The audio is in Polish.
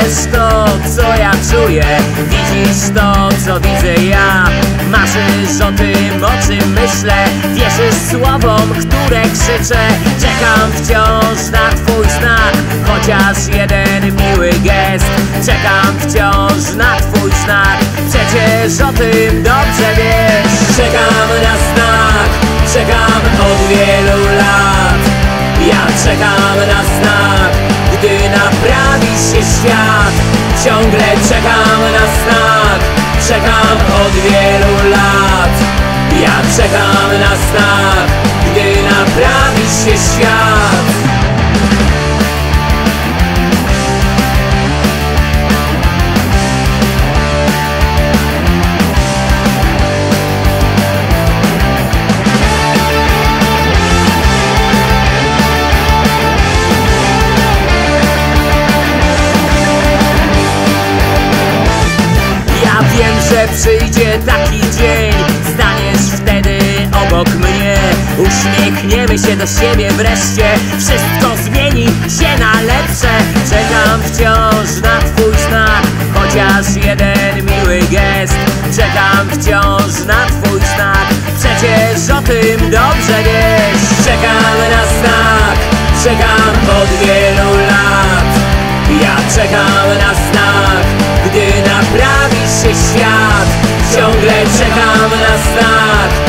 czujesz to, co ja czuję, widzisz to, co widzę ja. Marzysz o tym, o czym myślę, wierzysz słowom, które krzyczę. Czekam wciąż na twój znak, chociaż jeden miły gest. Czekam wciąż na twój znak, przecież o tym dobrze wiesz. Czekam na znak, czekam od wielu lat. Ja czekam na znak, gdy naprawi się świat. Ciągle czekam na znak, czekam od wielu lat. Ja czekam na znak, gdy naprawi się świat. Wiem, że przyjdzie taki dzień, staniesz wtedy obok mnie. Uśmiechniemy się do siebie wreszcie, wszystko zmieni się na lepsze. Czekam wciąż na twój znak, chociaż jeden miły gest. Czekam wciąż na twój znak, przecież o tym dobrze wiesz. Czekam na znak, czekam od wielu lat. Ja czekam na znak, gdy naprawi się świat. Ciągle czekam na znak,